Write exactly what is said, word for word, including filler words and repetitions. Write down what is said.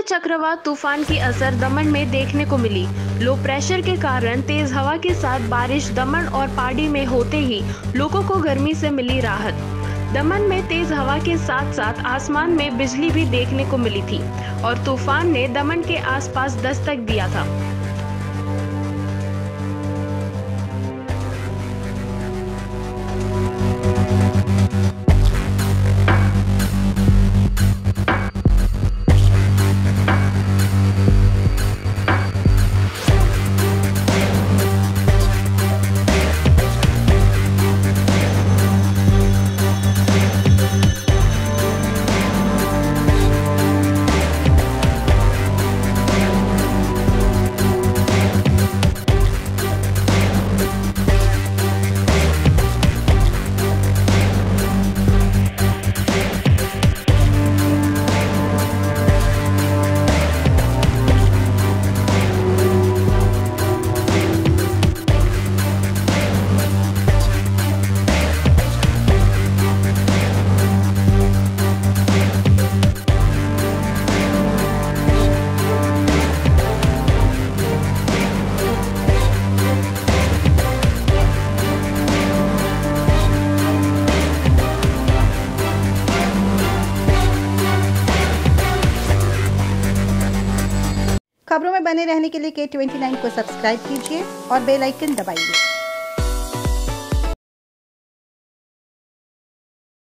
चक्रवात तूफान की असर दमन में देखने को मिली। लो प्रेशर के कारण तेज हवा के साथ बारिश दमन और पाडी में होते ही लोगों को गर्मी से मिली राहत। दमन में तेज हवा के साथ साथ आसमान में बिजली भी देखने को मिली थी और तूफान ने दमन के आसपास दस्तक दिया था। खबरों में बने रहने के लिए के ट्वेंटी नाइन को सब्सक्राइब कीजिए और बेल आइकन दबाइए।